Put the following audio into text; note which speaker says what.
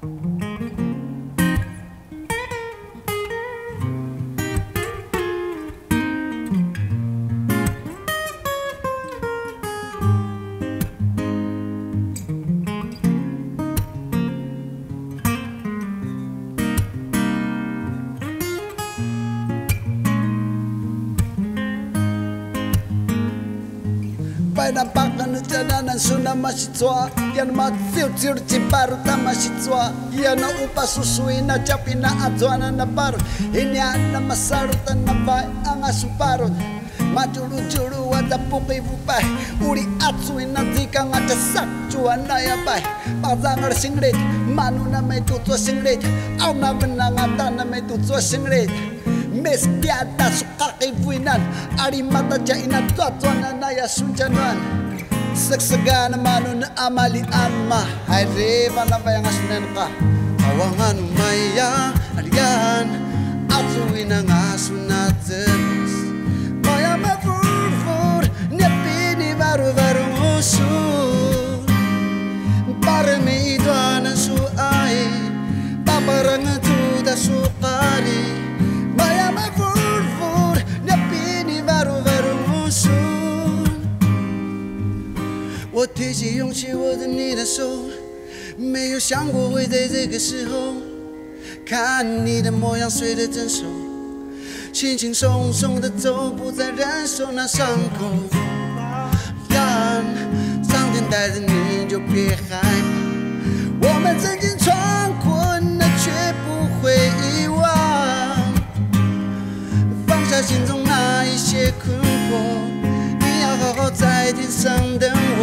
Speaker 1: paqenetjuanan sudah masicuayang yang maciuciuqtjen palut masicuayang upasusuen tjupinaqcuanan palut inianamasalu tanavaiangsun palut madjuludjulu apupiqivu uliacuin zikang atjasaqetjuayan pazangal singlit manunamaitucu singlit aumavqnaqat tanavaiangsun singlit misepien tuasuqivuen madjuludjulu tuanamatucu sunjanuan seksegana manunamaitucu hai manunamaitucu ka kawangan maya alian atuin ang asunat terus maya mafurfur nyapini baru-baru musuh parmi iduanan suai paparang tuda sukari maya mafurfur nyapini baru-baru musuh 我提起勇气握着你的手，没有想过会在这个时候看你的模样睡得真熟，轻轻松松的走，不再忍受那伤口。让上天带着你就别害怕，我们曾经闯过，那却不会遗忘。放下心中那一些困惑，你要好好在天上等我。